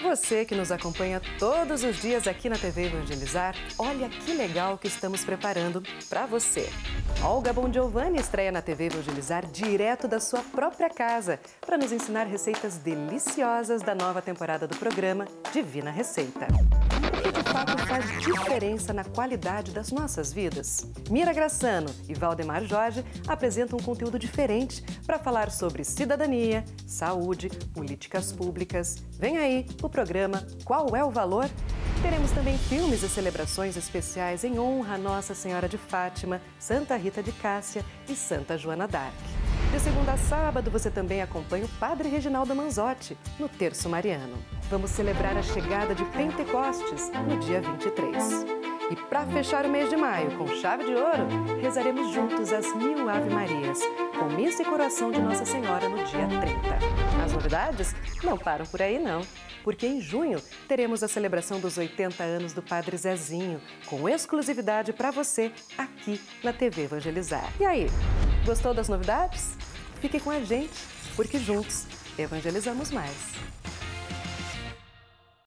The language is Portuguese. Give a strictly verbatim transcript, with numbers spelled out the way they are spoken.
Você que nos acompanha todos os dias aqui na T V Evangelizar, olha que legal que estamos preparando para você. Olga Bongiovanni estreia na T V Evangelizar direto da sua própria casa para nos ensinar receitas deliciosas da nova temporada do programa Divina Receita. O que de fato faz diferença na qualidade das nossas vidas? Mira Graçano e Valdemar Jorge apresentam um conteúdo diferente para falar sobre cidadania, saúde, políticas públicas. Vem aí o programa Qual é o Valor? Teremos também filmes e celebrações especiais em honra a Nossa Senhora de Fátima, Santa Rita de Cássia e Santa Joana d'Arc. De segunda a sábado, você também acompanha o Padre Reginaldo Manzotti no Terço Mariano. Vamos celebrar a chegada de Pentecostes no dia vinte e três. E para fechar o mês de maio com chave de ouro, rezaremos juntos as mil Ave-Marias, com missa e coração de Nossa Senhora no dia trinta. As novidades não param por aí não, porque em junho teremos a celebração dos oitenta anos do Padre Zezinho, com exclusividade para você aqui na T V Evangelizar. E aí, gostou das novidades? Fique com a gente, porque juntos evangelizamos mais.